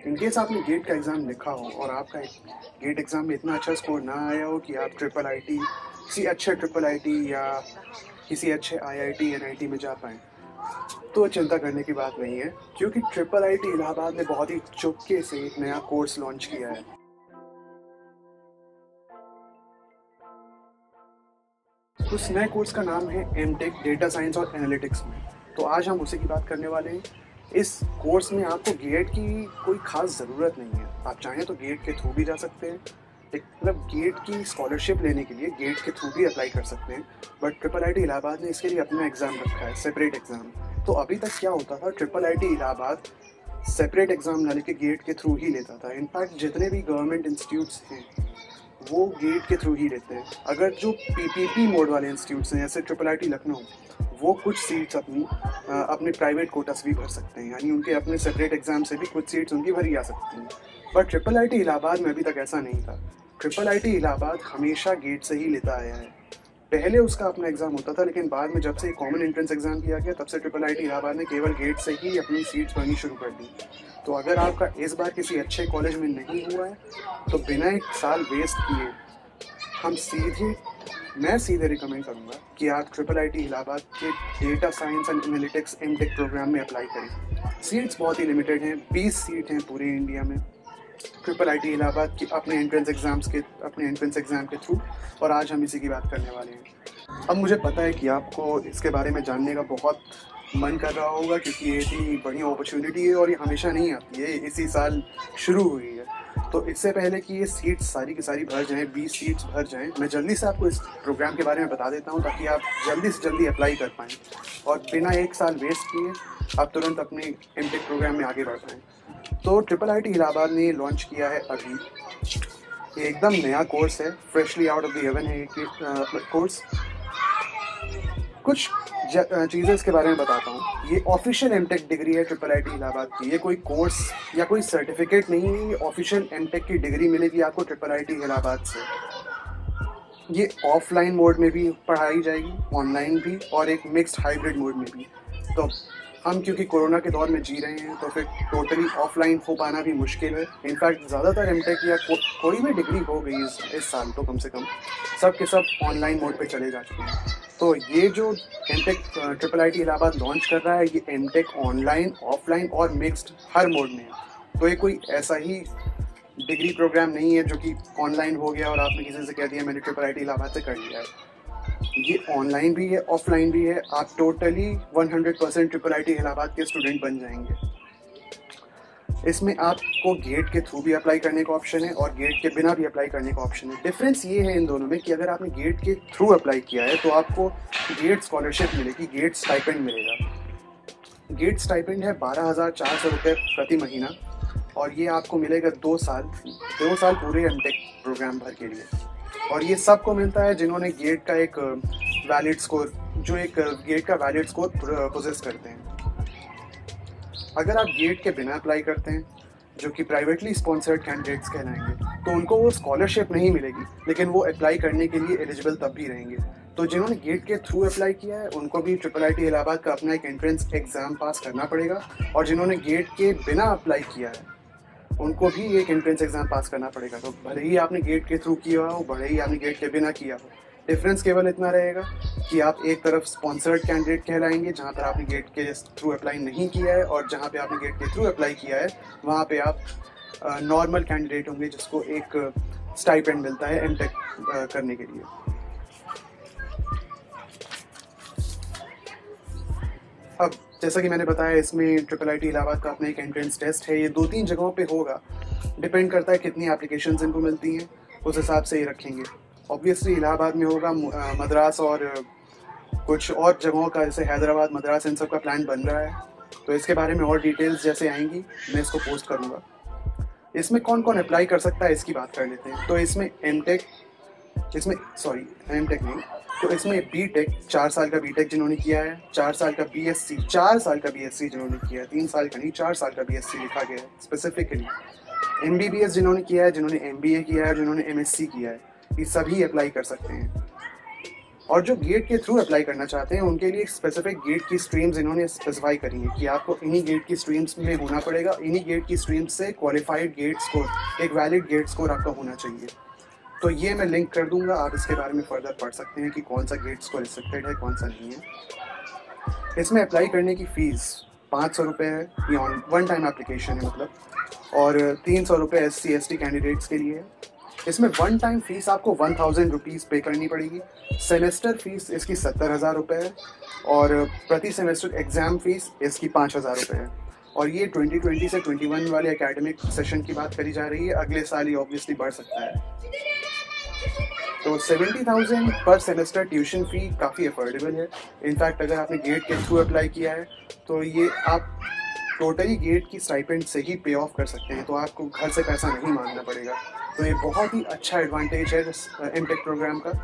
In case आपने gate का exam लिखा हो और आपका गेट एग्ज़ाम में इतना अच्छा स्कोर ना आया हो कि आप ट्रिपल आईटी, किसी अच्छे ट्रिपल आईटी या किसी अच्छे आईआईटी एनआईटी में जा पाएँ, तो चिंता करने की बात नहीं है, क्योंकि ट्रिपल आईटी इलाहाबाद ने बहुत ही चुपके से एक नया कोर्स लॉन्च किया है। उस नए कोर्स का नाम है एमटेक डेटा साइंस और एनालिटिक्स में। तो आज हम उसी की बात करने वाले हैं। इस कोर्स में आपको गेट की कोई ख़ास ज़रूरत नहीं है। आप चाहें तो गेट के थ्रू भी जा सकते हैं, एक मतलब गेट की स्कॉलरशिप लेने के लिए गेट के थ्रू भी अप्लाई कर सकते हैं। बट ट्रिपल आईटी इलाहाबाद ने इसके लिए अपना एग्ज़ाम रखा है, सेपरेट एग्ज़ाम। तो अभी तक क्या होता था, triple IT Allahabad separate exam ना लेके गेट के थ्रू ही लेता था। इनफैक्ट जितने भी गवर्नमेंट इंस्टीट्यूट्स हैं वो गेट के थ्रू ही लेते हैं। अगर जो पीपीपी मोड वाले इंस्टीट्यूट्स हैं जैसे ट्रिपल आईटी लखनऊ, वो कुछ सीट्स अपने प्राइवेट कोटा से भी भर सकते हैं, यानी उनके अपने सेपरेट एग्जाम से भी कुछ सीट्स उनकी भरी जा सकती हैं। पर ट्रिपल आईटी इलाहाबाद में अभी तक ऐसा नहीं था। ट्रिपल आईटी इलाहाबाद हमेशा गेट से ही लेता आया है। पहले उसका अपना एग्ज़ाम होता था, लेकिन बाद में जब से कॉमन एंट्रेंस एग्ज़ाम किया गया तब से ट्रिपल आईटी इलाहाबाद ने केवल गेट से ही अपनी सीट्स भरनी शुरू कर दी। तो अगर आपका इस बार किसी अच्छे कॉलेज में नहीं हुआ है तो बिना एक साल वेस्ट किए मैं सीधे रिकमेंड करूँगा कि आप ट्रिपल आईटी इलाहाबाद के data science and analytics MTech program में अप्लाई करें। सीट्स बहुत ही लिमिटेड हैं, 20 सीट हैं पूरे इंडिया में ट्रिपल आईटी इलाहाबाद की अपने एंट्रेंस एग्ज़ाम के थ्रू। और आज हम इसी की बात करने वाले हैं। अब मुझे पता है कि आपको इसके बारे में जानने का बहुत मन कर रहा होगा, क्योंकि ये इतनी बढ़िया अपॉर्चुनिटी है और ये हमेशा नहीं आती है, इसी साल शुरू हुई है। तो इससे पहले कि ये सीट्स सारी की सारी भर जाएँ, 20 सीट्स भर जाएँ, मैं जल्दी से आपको इस प्रोग्राम के बारे में बता देता हूँ ताकि आप जल्दी से जल्दी अप्लाई कर पाएँ और बिना एक साल वेस्ट किए आप तुरंत अपने एमटेक प्रोग्राम में आगे बढ़ पाएँ। तो ट्रिपल आईटी इलाहाबाद ने लॉन्च किया है अभी, ये एकदम नया कोर्स है, freshly out of the oven है ये कोर्स। कुछ चीज़ें इसके बारे में बताता हूँ। ये ऑफिशियल एमटेक डिग्री है ट्रिपल आईटी इलाहाबाद की। ये कोई कोर्स या कोई सर्टिफिकेट नहीं है, ये ऑफिशियल एमटेक की डिग्री मिलेगी आपको ट्रिपल आईटी इलाहाबाद से। ये ऑफलाइन मोड में भी पढ़ाई जाएगी, ऑनलाइन भी, और एक मिक्स्ड हाइब्रिड मोड में भी। तो हम क्योंकि कोरोना के दौर में जी रहे हैं तो फिर टोटली ऑफलाइन हो पाना भी मुश्किल है। इनफैक्ट ज़्यादातर एमटेक या कोई भी डिग्री हो गई इस साल तो कम से कम सब के सब ऑनलाइन मोड पे चले जा चुके हैं। तो ये जो MTech triple IT Allahabad launch कर रहा है, ये एमटेक ऑनलाइन, ऑफलाइन और मिक्स्ड हर मोड में है। तो ये कोई ऐसा ही डिग्री प्रोग्राम नहीं है जो कि ऑनलाइन हो गया और आपने किसी से कह दिया मैंने ट्रिपल आईटी इलाहाबाद से कर लिया है। ये ऑनलाइन भी है, ऑफलाइन भी है। आप टोटली 100% ट्रिपल आईटी इलाहाबाद के स्टूडेंट बन जाएंगे। इसमें आपको गेट के थ्रू भी अप्लाई करने का ऑप्शन है और गेट के बिना भी अप्लाई करने का ऑप्शन है। डिफरेंस ये है इन दोनों में कि अगर आपने गेट के थ्रू अप्लाई किया है तो आपको गेट स्कॉलरशिप मिलेगी, गेट स्टाइपेंड मिलेगा। गेट स्टाइपेंड है 12,400 रुपये प्रति महीना और ये आपको मिलेगा 2 साल पूरे एमटेक प्रोग्राम भर के लिए। और ये सबको मिलता है जिन्होंने गेट का एक वैलिड स्कोर पोजेस करते हैं। अगर आप गेट के बिना अप्लाई करते हैं, जो कि प्राइवेटली स्पॉन्सर्ड कैंडिडेट्स कहलाएंगे, तो उनको वो स्कॉलरशिप नहीं मिलेगी, लेकिन वो अप्लाई करने के लिए एलिजिबल तब भी रहेंगे। तो जिन्होंने गेट के थ्रू अप्लाई किया है उनको भी ट्रिपल आईटी इलाहाबाद का अपना एक एंट्रेंस एग्ज़ाम पास करना पड़ेगा, और जिन्होंने गेट के बिना अप्लाई किया है उनको भी एक एंट्रेंस एग्ज़ाम पास करना पड़ेगा। तो भले ही आपने गेट के थ्रू किया हो, भले ही आपने गेट के बिना किया हो, डिफरेंस केवल इतना रहेगा कि आप एक तरफ स्पॉन्सर्ड कैंडिडेट कहलाएंगे जहाँ पर आपने गेट के थ्रू अप्लाई नहीं किया है, और जहाँ पे आपने गेट के थ्रू अप्लाई किया है वहाँ पे आप नॉर्मल कैंडिडेट होंगे जिसको एक स्टाइपेंड मिलता है एमटेक करने के लिए। अब जैसा कि मैंने बताया, इसमें ट्रिपल आईटी इलाहाबाद का अपना एक एंट्रेंस टेस्ट है। ये 2-3 जगहों पे होगा, डिपेंड करता है कितनी एप्लीकेशंस इनको मिलती हैं, उस हिसाब से ही रखेंगे। ऑब्वियसली इलाहाबाद में होगा, मद्रास और कुछ और जगहों का जैसे हैदराबाद, मद्रास, इन सब का प्लान बन रहा है। तो इसके बारे में और डिटेल्स जैसे आएंगी मैं इसको पोस्ट करूँगा। इसमें कौन कौन अप्लाई कर सकता है इसकी बात कर लेते हैं। तो इसमें एमटेक नहीं, तो इसमें बीटेक, 4 साल का बीटेक जिन्होंने किया है, 4 साल का बीएससी जिन्होंने किया है, 3 साल का नहीं 4 साल का बीएससी लिखा गया है स्पेसिफिकली। एमबीबीएस जिन्होंने किया है, जिन्होंने एमबीए किया है, जिन्होंने एमएससी किया है, ये सभी अप्लाई कर सकते हैं। और जो गेट के थ्रू अप्लाई करना चाहते हैं उनके लिए स्पेसिफिक गेट की स्ट्रीम्स इन्होंने स्पेसिफाई करी है कि आपको इन्हीं गेट की स्ट्रीम्स में होना पड़ेगा, इन्हीं गेट की स्ट्रीम्स से क्वालिफाइड गेट स्कोर, एक वैलिड गेट स्कोर आपका होना चाहिए। तो ये मैं लिंक कर दूंगा, आप इसके बारे में फर्दर पढ़ सकते हैं कि कौन सा गेट स्कोर एक्सेप्टेड है, कौन सा नहीं है। इसमें अप्लाई करने की फ़ीस 500 रुपये है, ये वन टाइम एप्लीकेशन है मतलब, और 300 रुपये SC/ST कैंडिडेट्स के लिए है। इसमें वन टाइम फ़ीस आपको 1000 रुपीज़ पे करनी पड़ेगी। सेमेस्टर फ़ीस इसकी 70,000 रुपये है, और प्रति सेमेस्टर एग्ज़ाम फ़ीस इसकी 5000 रुपये है। और ये 2020 से 21 वाले एकेडमिक सेशन की बात करी जा रही है, अगले साल ही ऑब्वियसली बढ़ सकता है। तो 70,000 पर सेमेस्टर ट्यूशन फ़ी काफ़ी अफोर्डेबल है। इनफैक्ट अगर आपने गेट के थ्रू अप्लाई किया है तो ये आप टोटली गेट की स्टाइपेंड से ही पे ऑफ कर सकते हैं, तो आपको घर से पैसा नहीं मांगना पड़ेगा। तो ये बहुत ही अच्छा एडवांटेज है इस एमटेक प्रोग्राम का।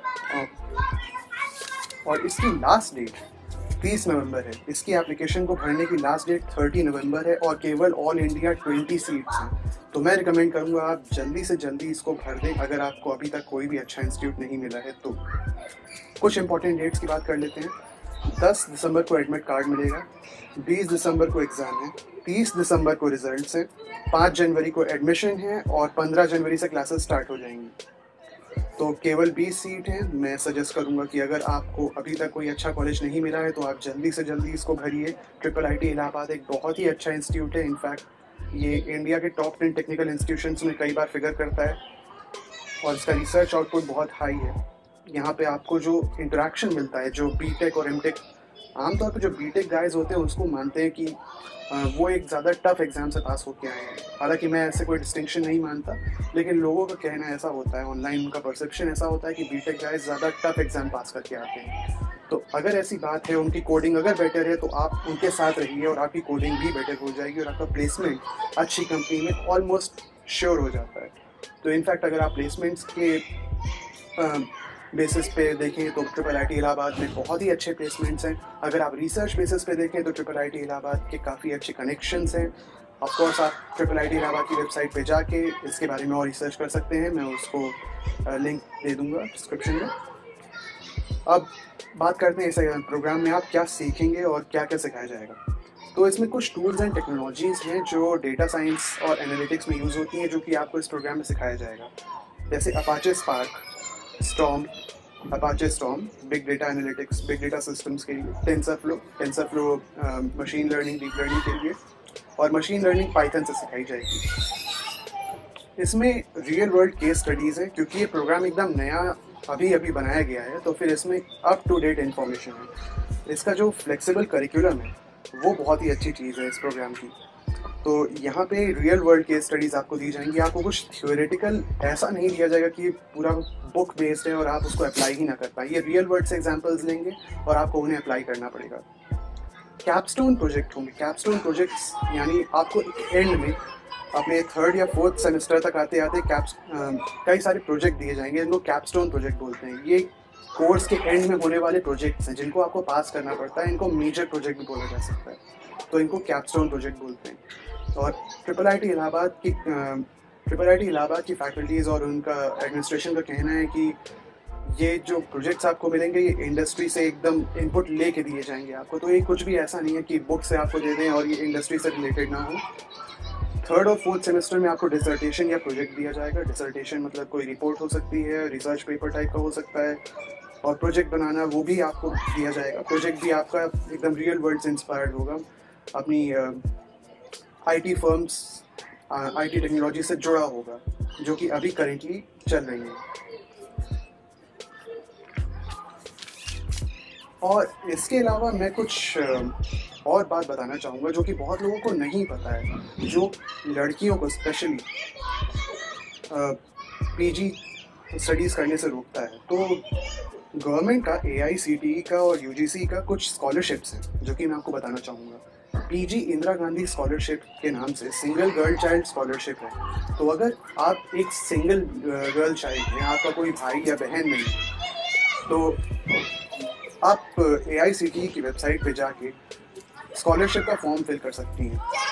और इसकी लास्ट डेट 30 नवंबर है। इसकी एप्लीकेशन को भरने की लास्ट डेट 30 नवंबर है, और केवल ऑल इंडिया 20 सीट्स हैं। तो मैं रिकमेंड करूँगा आप जल्दी से जल्दी इसको भर दें, अगर आपको अभी तक कोई भी अच्छा इंस्टीट्यूट नहीं मिला है तो। कुछ इंपॉर्टेंट डेट्स की बात कर लेते हैं। 10 दिसंबर को एडमिट कार्ड मिलेगा, 20 दिसंबर को एग्ज़ाम है, 30 दिसंबर को रिजल्ट्स हैं, 5 जनवरी को एडमिशन है, और 15 जनवरी से क्लासेस स्टार्ट हो जाएंगी। तो केवल 20 सीट हैं। मैं सजेस्ट करूंगा कि अगर आपको अभी तक कोई अच्छा कॉलेज नहीं मिला है तो आप जल्दी से जल्दी इसको भरिए। IIIT इलाहाबाद एक बहुत ही अच्छा इंस्टीट्यूट है। इनफैक्ट ये इंडिया के टॉप 10 टेक्निकल इंस्टीट्यूशंस में कई बार फिगर करता है, और इसका रिसर्च आउटपुट बहुत हाई है। यहाँ पे आपको जो इंटरेक्शन मिलता है, जो बीटेक और एमटेक, आमतौर पर जो बीटेक गाइज होते हैं उसको मानते हैं कि वो एक ज़्यादा टफ एग्ज़ाम से पास होके आए हैं। हालांकि मैं ऐसे कोई डिस्टिंक्शन नहीं मानता, लेकिन लोगों का कहना ऐसा होता है, ऑनलाइन उनका परसेप्शन ऐसा होता है कि बीटेक गाइज ज़्यादा टफ एग्ज़ाम पास करके आते हैं। तो अगर ऐसी बात है, उनकी कोडिंग अगर बेटर है तो आप उनके साथ रहिए और आपकी कोडिंग भी बेटर हो जाएगी, और आपका प्लेसमेंट अच्छी कंपनी में ऑलमोस्ट श्योर हो जाता है। तो इनफैक्ट अगर आप प्लेसमेंट्स के बेसिस पे देखें तो IIIT इलाहाबाद में बहुत ही अच्छे प्लेसमेंट्स हैं। अगर आप रिसर्च बेसिस पे देखें तो IIIT इलाहाबाद के काफ़ी अच्छे कनेक्शंस हैं। ऑफ कोर्स आप IIIT इलाहाबाद की वेबसाइट पे जाके इसके बारे में और रिसर्च कर सकते हैं, मैं उसको लिंक दे दूंगा डिस्क्रिप्शन में। अब बात करते हैं इस प्रोग्राम में आप क्या सीखेंगे और क्या क्या सिखाया जाएगा। तो इसमें कुछ टूल्स एंड टेक्नोलॉजीज़ हैं जो डेटा साइंस और एनालिटिक्स में यूज़ होती हैं, जो कि आपको इस प्रोग्राम में सिखाया जाएगा। जैसे Apache Spark, Apache Storm, big data analytics, big data systems के लिए, TensorFlow machine learning, deep learning के लिए, और मशीन लर्निंग पाइथन से सिखाई जाएगी। इसमें रियल वर्ल्ड केस स्टडीज़ हैं, क्योंकि ये प्रोग्राम एकदम नया अभी बनाया गया है, तो फिर इसमें अप टू डेट इन्फॉर्मेशन है। इसका जो फ्लेक्सिबल करिकुलम है वो बहुत ही अच्छी चीज़ है इस प्रोग्राम की। तो यहाँ पे रियल वर्ल्ड केस स्टडीज़ आपको दी जाएंगी। आपको कुछ थ्योरेटिकल ऐसा नहीं दिया जाएगा कि पूरा बुक बेस्ड है और आप उसको अप्लाई ही ना कर पाए। ये रियल वर्ल्ड से एग्जांपल्स लेंगे और आपको उन्हें अप्लाई करना पड़ेगा। कैपस्टोन प्रोजेक्ट होंगे। कैपस्टोन प्रोजेक्ट्स यानी आपको एंड में अपने 3rd या 4th सेमेस्टर तक आते आते कई सारे प्रोजेक्ट दिए जाएंगे, इनको कैपस्टोन प्रोजेक्ट बोलते हैं। ये कोर्स के एंड में होने वाले प्रोजेक्ट्स हैं जिनको आपको पास करना पड़ता है। इनको मेजर प्रोजेक्ट भी बोला जा सकता है, तो इनको कैपस्टोन प्रोजेक्ट बोलते हैं। और IIIT इलाहाबाद की फैकल्टीज़ और उनका एडमिनिस्ट्रेशन का कहना है कि ये जो प्रोजेक्ट्स आपको मिलेंगे ये इंडस्ट्री से एकदम इनपुट लेके दिए जाएंगे आपको। तो ये कुछ भी ऐसा नहीं है कि बुक से आपको दे दें और ये इंडस्ट्री से रिलेटेड ना हो। 3rd और 4th सेमेस्टर में आपको डिसर्टेशन या प्रोजेक्ट दिया जाएगा। डिसर्टेशन मतलब कोई रिपोर्ट हो सकती है, रिसर्च पेपर टाइप का हो सकता है, और प्रोजेक्ट बनाना वो भी आपको दिया जाएगा। प्रोजेक्ट भी आपका एकदम रियल वर्ल्ड से इंस्पायर्ड होगा, अपनी IT फर्म्स, IT टेक्नोलॉजी से जुड़ा होगा, जो कि अभी करेंटली चल रही है। और इसके अलावा मैं कुछ और बात बताना चाहूँगा जो कि बहुत लोगों को नहीं पता है, जो लड़कियों को स्पेशली PG स्टडीज़ करने से रोकता है। तो गवर्नमेंट का AICTE का और UGC का कुछ स्कॉलरशिप्स हैं जो कि मैं आपको बताना चाहूँगा। PG इंदिरा गांधी स्कॉलरशिप के नाम से सिंगल गर्ल चाइल्ड स्कॉलरशिप है। तो अगर आप एक सिंगल गर्ल चाइल्ड हैं, आपका कोई भाई या बहन नहीं है, तो आप AICTE की वेबसाइट पे जाके स्कॉलरशिप का फॉर्म फिल कर सकती हैं।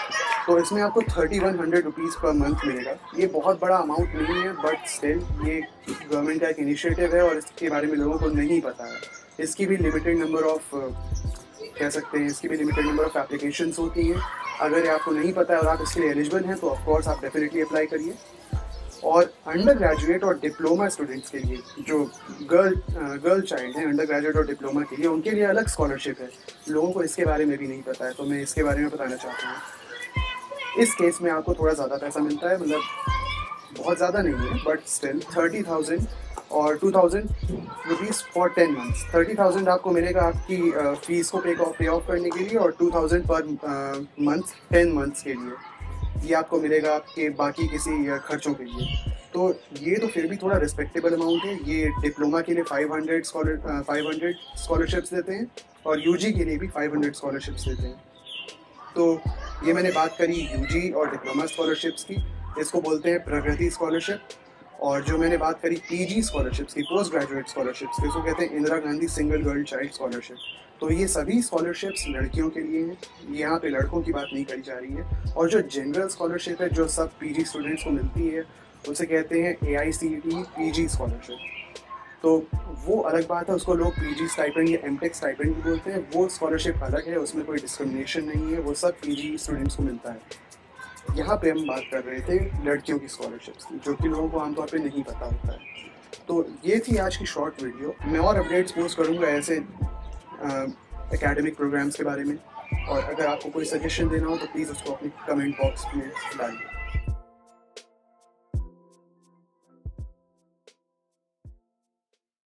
तो इसमें आपको 3100 रुपीज़ पर मंथ मिलेगा। ये बहुत बड़ा अमाउंट नहीं है, बट स्टिल ये गवर्नमेंट का एक इनिशिएटिव है और इसके बारे में लोगों को नहीं पता है। इसकी भी लिमिटेड नंबर ऑफ कह सकते हैं इसकी भी लिमिटेड नंबर ऑफ एप्लीकेशंस होती हैं। अगर ये आपको नहीं पता है और आप इसके लिए एलिजिबल हैं तो ऑफकोर्स आप डेफिनेटली अप्लाई करिए। और अंडर ग्रेजुएट और डिप्लोमा स्टूडेंट्स के लिए, जो गर्ल चाइल्ड हैं अंडर ग्रेजुएट और डिप्लोमा के लिए, उनके लिए अलग स्कॉलरशिप है। लोगों को इसके बारे में भी नहीं पता है, तो मैं इसके बारे में बताना चाहता हूँ। इस केस में आपको थोड़ा ज़्यादा पैसा मिलता है, मतलब बहुत ज़्यादा नहीं है, बट स्टिल 30,000 और 2,000 रुपीज़ फॉर 10 मंथ्स। 30,000 आपको मिलेगा आपकी फ़ीस को पे ऑफ करने के लिए, और 2,000 पर मंथ 10 मंथ्स के लिए ये आपको मिलेगा आपके बाकी किसी खर्चों के लिए। तो ये तो फिर भी थोड़ा रिस्पेक्टेबल अमाउंट है। ये डिप्लोमा के लिए 500 स्कॉलरशिप्स देते हैं और यूजी के लिए भी 500 स्कॉलरशिप्स देते हैं। तो ये मैंने बात करी यूजी और डिप्लोमा स्कॉलरशिप्स की, इसको बोलते हैं प्रगति स्कॉलरशिप। और जो मैंने बात करी पीजी स्कॉलरशिप्स की, पोस्ट ग्रेजुएट स्कॉलरशिप्स की, इसको कहते हैं Indira Gandhi single girl child scholarship. तो ये सभी स्कॉलरशिप्स लड़कियों के लिए हैं, यहाँ पे लड़कों की बात नहीं करी जा रही है। और जो जनरल स्कॉलरशिप है जो सब पीजी स्टूडेंट्स को मिलती है, उसे कहते हैं AICTE पीजी स्कॉलरशिप। तो वो अलग बात है, उसको लोग पीजी स्टाइपेंड या एमटेक स्टाइपेंड भी बोलते हैं। वो स्कॉलरशिप अलग है, उसमें कोई डिस्क्रिमिनेशन नहीं है, वो सब पीजी स्टूडेंट्स को मिलता है। यहाँ पे हम बात कर रहे थे लड़कियों की स्कॉलरशिप्स की, जो कि लोगों को आमतौर पे नहीं पता होता है। तो ये थी आज की शॉर्ट वीडियो। मैं और अपडेट्स पोस्ट करूँगा ऐसे एकेडमिक प्रोग्राम्स के बारे में, और अगर आपको कोई सजेशन देना हो तो प्लीज़ उसको अपने कमेंट बॉक्स में डालिए।